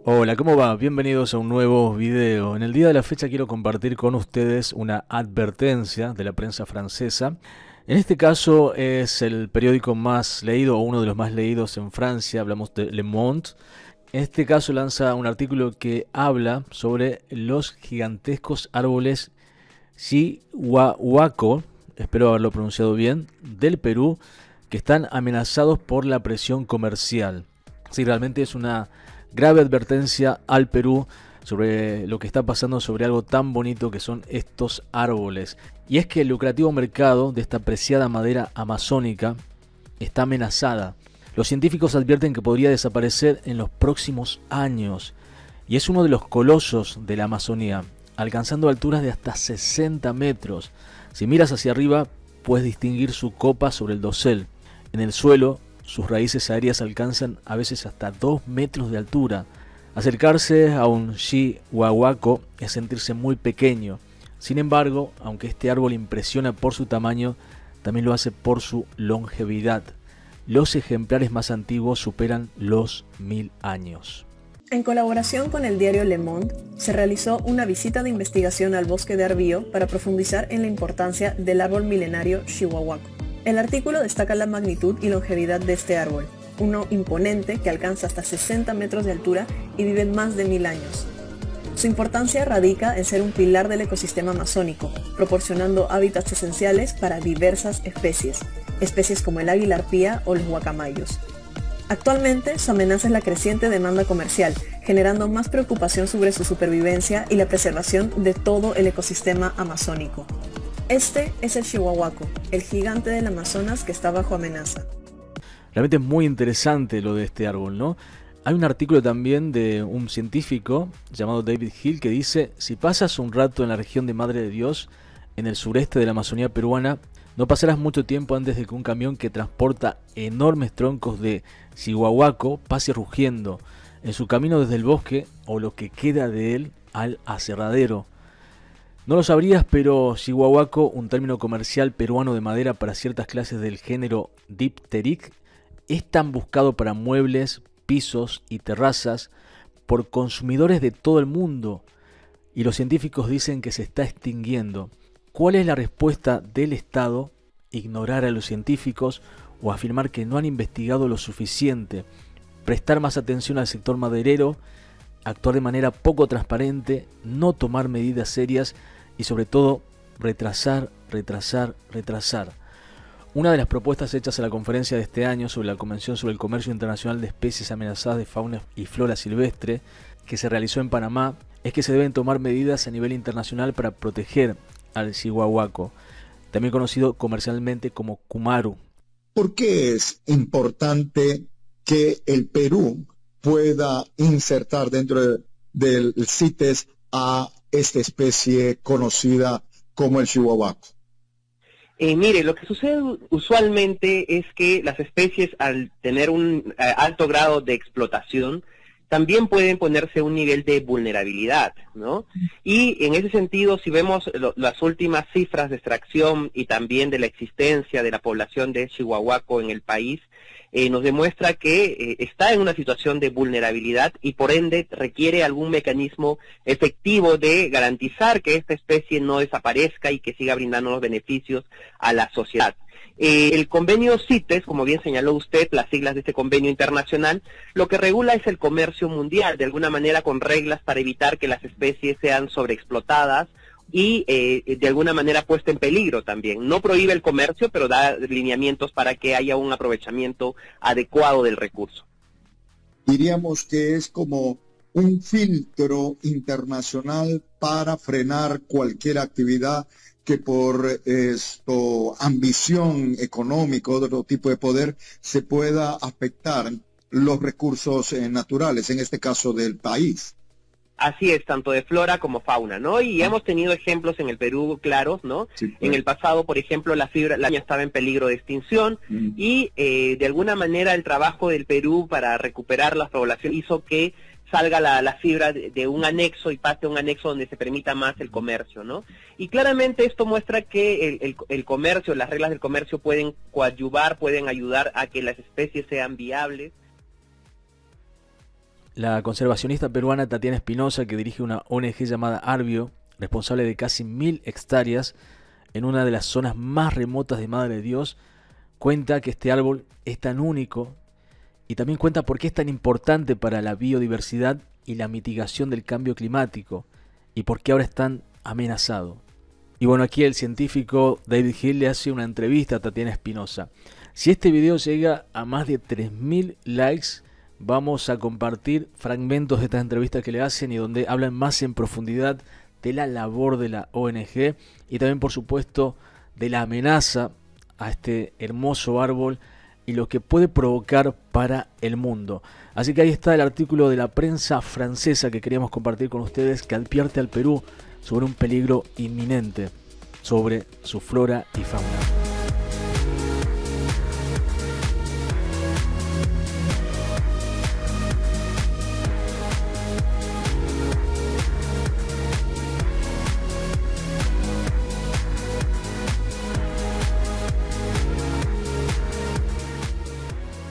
Hola, ¿cómo va? Bienvenidos a un nuevo video. En el día de la fecha quiero compartir con ustedes una advertencia de la prensa francesa. En este caso es el periódico más leído o uno de los más leídos en Francia, hablamos de Le Monde. En este caso lanza un artículo que habla sobre los gigantescos árboles Chihuahuaco, espero haberlo pronunciado bien, del Perú, que están amenazados por la presión comercial. Sí, realmente es una grave advertencia al Perú sobre lo que está pasando sobre algo tan bonito que son estos árboles. Y es que el lucrativo mercado de esta preciada madera amazónica está amenazada. Los científicos advierten que podría desaparecer en los próximos años y es uno de los colosos de la Amazonía, alcanzando alturas de hasta 60 metros. Si miras hacia arriba, puedes distinguir su copa sobre el dosel. En el suelo, sus raíces aéreas alcanzan a veces hasta 2 metros de altura. Acercarse a un chihuahuaco es sentirse muy pequeño. Sin embargo, aunque este árbol impresiona por su tamaño, también lo hace por su longevidad. Los ejemplares más antiguos superan los 1000 años. En colaboración con el diario Le Monde, se realizó una visita de investigación al bosque de Arbío para profundizar en la importancia del árbol milenario Chihuahuaco. El artículo destaca la magnitud y longevidad de este árbol, uno imponente que alcanza hasta 60 metros de altura y vive más de 1000 años. Su importancia radica en ser un pilar del ecosistema amazónico, proporcionando hábitats esenciales para diversas especies como el águila arpía o los guacamayos. Actualmente, su amenaza es la creciente demanda comercial, generando más preocupación sobre su supervivencia y la preservación de todo el ecosistema amazónico. Este es el Chihuahuaco, el gigante del Amazonas que está bajo amenaza. Realmente es muy interesante lo de este árbol, ¿no? Hay un artículo también de un científico llamado David Hill que dice: si pasas un rato en la región de Madre de Dios, en el sureste de la Amazonía peruana, no pasarás mucho tiempo antes de que un camión que transporta enormes troncos de Chihuahuaco pase rugiendo en su camino desde el bosque o lo que queda de él al aserradero. No lo sabrías, pero Chihuahuaco, un término comercial peruano de madera para ciertas clases del género Dipteric, es tan buscado para muebles, pisos y terrazas por consumidores de todo el mundo, y los científicos dicen que se está extinguiendo. ¿Cuál es la respuesta del Estado? Ignorar a los científicos o afirmar que no han investigado lo suficiente, prestar más atención al sector maderero, actuar de manera poco transparente, no tomar medidas serias y sobre todo retrasar. Una de las propuestas hechas a la conferencia de este año sobre la Convención sobre el Comercio Internacional de Especies Amenazadas de Fauna y Flora Silvestre, que se realizó en Panamá, es que se deben tomar medidas a nivel internacional para proteger al Chihuahuaco, también conocido comercialmente como Cumaru. ¿Por qué es importante que el Perú pueda insertar dentro del CITES a esta especie conocida como el Chihuahuaco? Mire, lo que sucede usualmente es que las especies, al tener un alto grado de explotación, también pueden ponerse un nivel de vulnerabilidad, ¿no? Y en ese sentido, si vemos las últimas cifras de extracción y también de la existencia de la población de Chihuahuaco en el país, nos demuestra que está en una situación de vulnerabilidad y por ende requiere algún mecanismo efectivo de garantizar que esta especie no desaparezca y que siga brindando los beneficios a la sociedad. El convenio CITES, como bien señaló usted, las siglas de este convenio internacional, lo que regula es el comercio mundial, de alguna manera con reglas para evitar que las especies sean sobreexplotadas y de alguna manera puesta en peligro también. No prohíbe el comercio, pero da lineamientos para que haya un aprovechamiento adecuado del recurso. Diríamos que es como un filtro internacional para frenar cualquier actividad que por ambición económica o otro tipo de poder se pueda afectar los recursos naturales, en este caso del país. Así es, tanto de flora como fauna, ¿no? Y hemos tenido ejemplos en el Perú claros, ¿no? Sí, pues. En el pasado, por ejemplo, la araña estaba en peligro de extinción y de alguna manera el trabajo del Perú para recuperar la población hizo que salga la fibra de un anexo y pase a un anexo donde se permita más el comercio, ¿no? Y claramente esto muestra que el comercio, las reglas del comercio pueden coadyuvar, pueden ayudar a que las especies sean viables. La conservacionista peruana Tatiana Espinosa, que dirige una ONG llamada Arbio, responsable de casi 1000 hectáreas en una de las zonas más remotas de Madre de Dios, cuenta que este árbol es tan único y también cuenta por qué es tan importante para la biodiversidad y la mitigación del cambio climático y por qué ahora es tan amenazado. Y bueno, aquí el científico David Hill le hace una entrevista a Tatiana Espinosa. Si este video llega a más de 3000 likes, vamos a compartir fragmentos de estas entrevistas que le hacen y donde hablan más en profundidad de la labor de la ONG y también, por supuesto, de la amenaza a este hermoso árbol y lo que puede provocar para el mundo. Así que ahí está el artículo de la prensa francesa que queríamos compartir con ustedes, que advierte al Perú sobre un peligro inminente sobre su flora y fauna.